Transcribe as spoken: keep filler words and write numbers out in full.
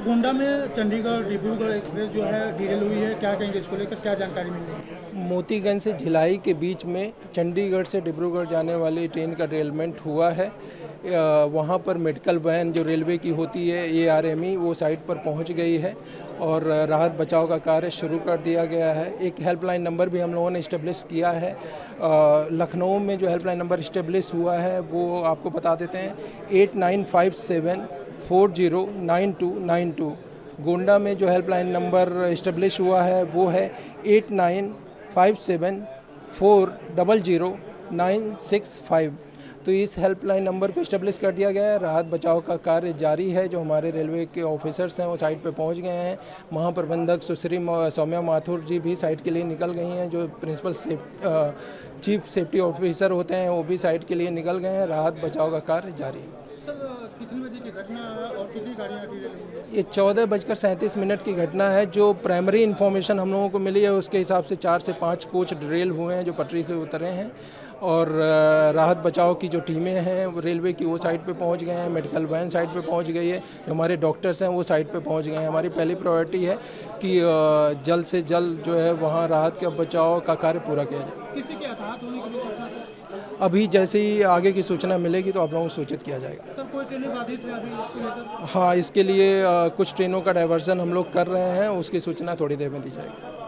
गोंडा में चंडीगढ़ डिब्रूगढ़ एक्सप्रेस जो है डिरेल हुई है, क्या कहेंगे इसको लेकर, क्या जानकारी मिल रही है? मोतीगंज से भिलाई के बीच में चंडीगढ़ से डिब्रूगढ़ जाने वाली ट्रेन का डेरेलमेंट हुआ है। वहाँ पर मेडिकल वैन जो रेलवे की होती है ए आर एम ई वो साइट पर पहुँच गई है और राहत बचाव का कार्य शुरू कर दिया गया है। एक हेल्पलाइन नंबर भी हम लोगों ने इस्टेब्लिश किया है। लखनऊ में जो हेल्पलाइन नंबर इस्टेब्लिश हुआ है वो आपको बता देते हैं, eight nine five seven four zero nine two nine two. Gonda में जो हेल्पलाइन नंबर इस्टेब्लिश हुआ है वो है eight nine five seven four double zero nine six five. तो इस हेल्पलाइन नंबर को इस्टेब्लिश कर दिया गया है। राहत बचाव का कार्य जारी है। जो हमारे रेलवे के ऑफिसर्स हैं वो साइट पे पहुंच गए हैं। महाप्रबंधक सुश्री सौम्या माथुर जी भी साइट के लिए निकल गई हैं। जो principal safe, chief safety officer होते हैं वो भी साइट के लिए निकल गए हैं। राहत बचाव का कार्य जारी है। सर, कितने बजे की घटना है और कितनी गाड़ियाँ डिरेल हुई हैं? ये चौदह बजकर सैंतीस मिनट की घटना है। जो प्राइमरी इन्फॉर्मेशन हम लोगों को मिली है उसके हिसाब से चार से पाँच कोच डिरेल हुए हैं जो पटरी से उतरे हैं और राहत बचाव की जो टीमें हैं वो रेलवे की वो साइट पे पहुंच गए हैं। मेडिकल वैन साइट पे पहुंच गई है। जो हमारे डॉक्टर्स हैं वो साइट पे पहुंच गए हैं। हमारी पहली प्रायोरिटी है कि जल्द से जल्द जो है वहाँ राहत के बचाव का कार्य पूरा किया जाए। किसी के हताहत होने की सूचना? अभी जैसे ही आगे की सूचना मिलेगी तो आप लोगों को सूचित किया जाएगा। सर, कोई ट्रेनें बाधित है अभी इसको लेकर? हाँ, इसके लिए कुछ ट्रेनों का डाइवर्जन हम लोग कर रहे हैं, उसकी सूचना थोड़ी देर में दी जाएगी।